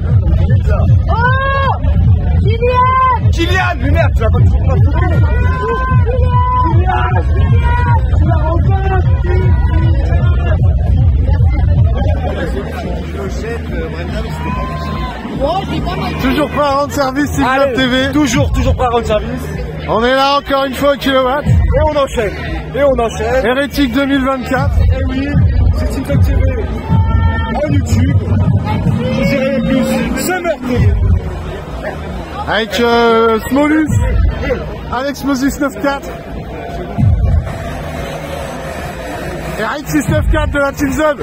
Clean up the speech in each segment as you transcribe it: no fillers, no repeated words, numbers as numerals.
Oh, Kylian! Kylian, mais merde, tu vas pas toujours pas tourner. Toujours prêt à rendre service, Cyclope TV. Toujours prêt à rendre service. On est là encore une fois au kilomètre. Et on enchaîne. Hérétique 2024. Et oui, c'est Cyclope TV. En YouTube. Je dirais plus Summer TV. Avec Smolus. Alex Moses 94. Et Ride 694 de la Team Zub.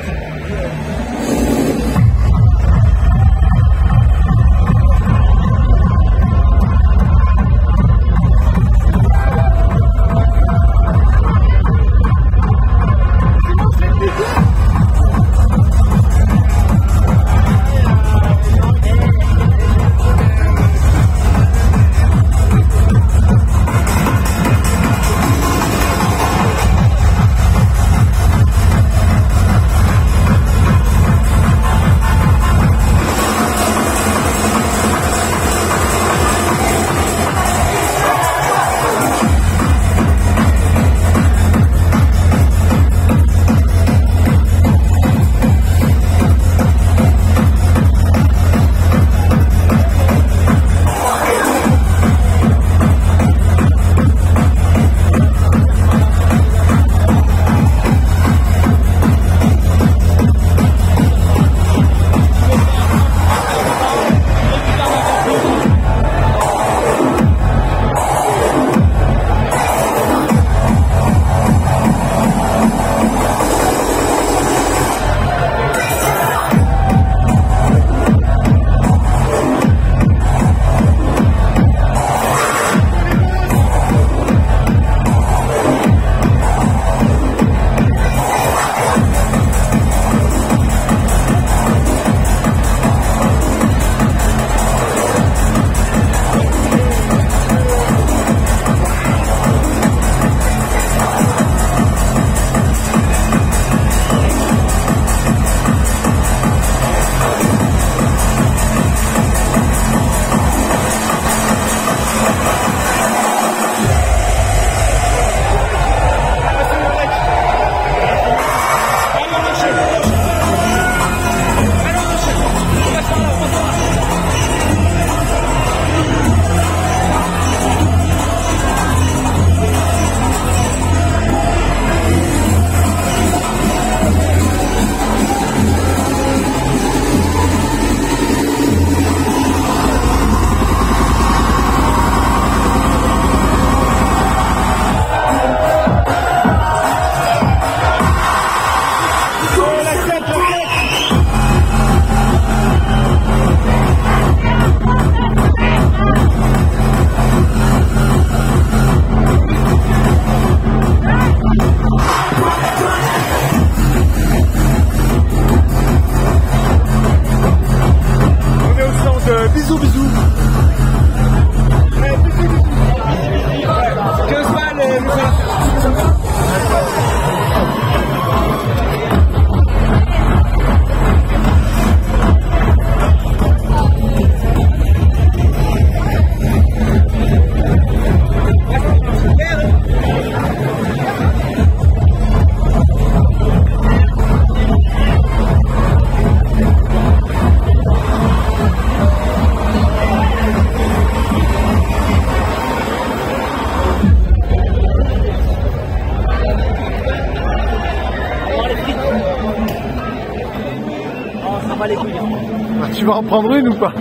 Tu vas en prendre une ou pas?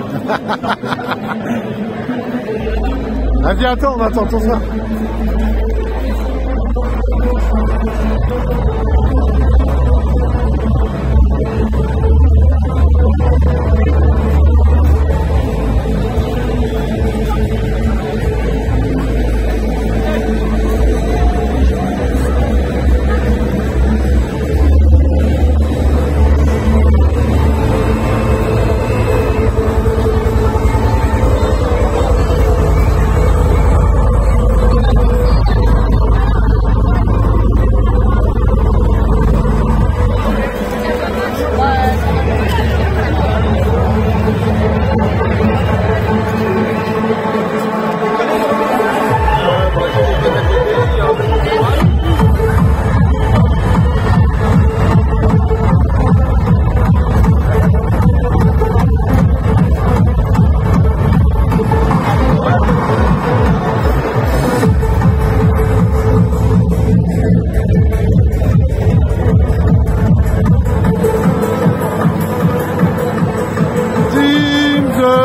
Vas-y, attends, on attend ton ça.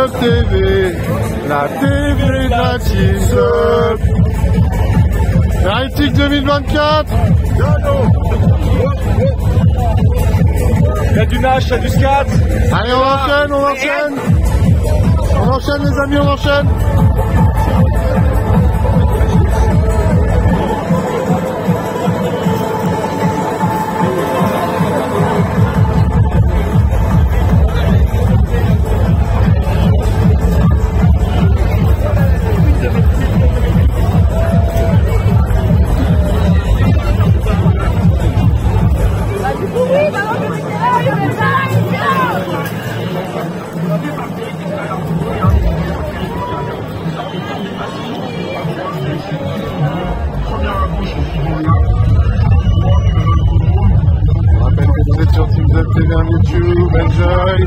Sub TV, la TV de la Team Sub. Hérétique 2024. Il y a du Nash, il y a du Scat. Allez, on enchaîne, on enchaîne. On enchaîne les amis, on enchaîne. Vous êtes sur Team Sub TV YouTube, enjoy.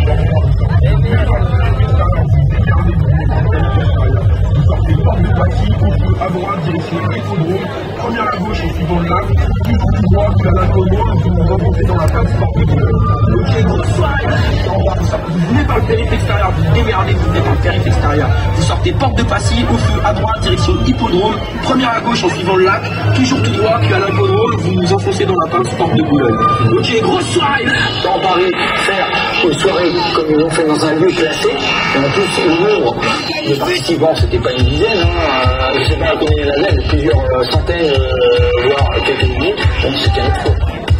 À droite, direction l'hippodrome, première à gauche en suivant le lac, toujours tout droit, puis à l'alcool, puis vous remontez dans la table sportive. Ok, grosse soirée, en bas, vous venez par le périph' extérieur, vous démerdez, vous venez par le périph' extérieur. Vous sortez porte de Passy, au feu à droite, direction hippodrome, première à gauche en suivant le lac, toujours tout droit, puis à l'alcool, vous vous enfoncez dans la table sport de Boulogne. Ok, grosse soirée, dans Paris, faire une soirée comme ils l'ont fait dans un lieu classé, et en plus, le nombre de participants, c'était pas une dizaine, hein, je sais pas combien il y en avait, plusieurs centaines, voire quelques milliers, donc c'était un exploit.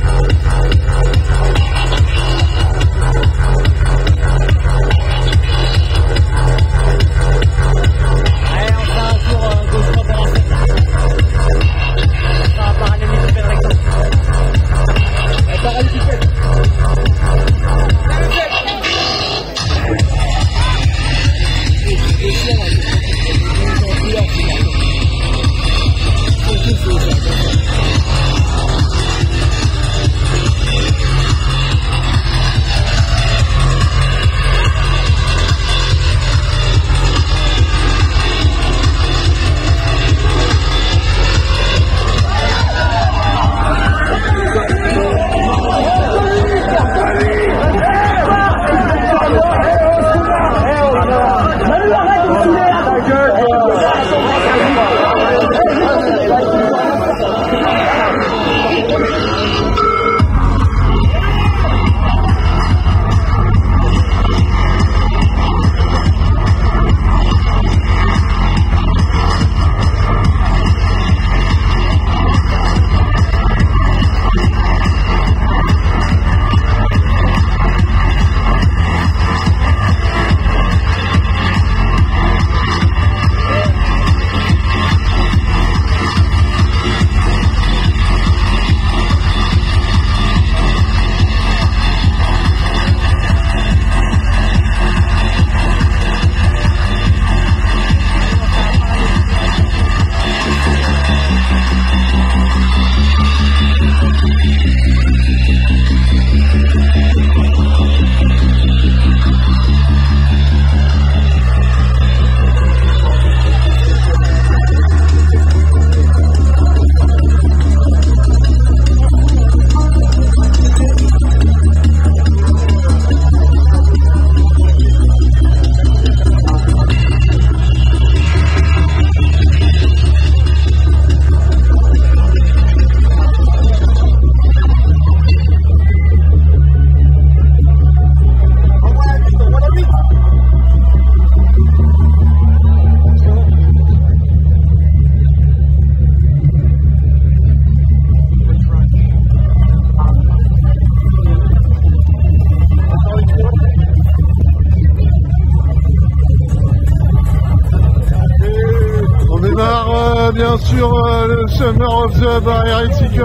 Bien sûr le Summer of the Bar Hérétique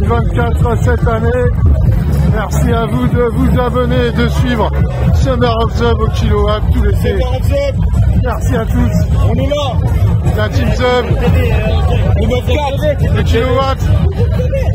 2024 cette année. Merci à vous de vous abonner et de suivre Summer of the au kilowatt tous les Summer of the. Merci à tous. On est là. La Team Sub. Le 9-4. Le kilowatt.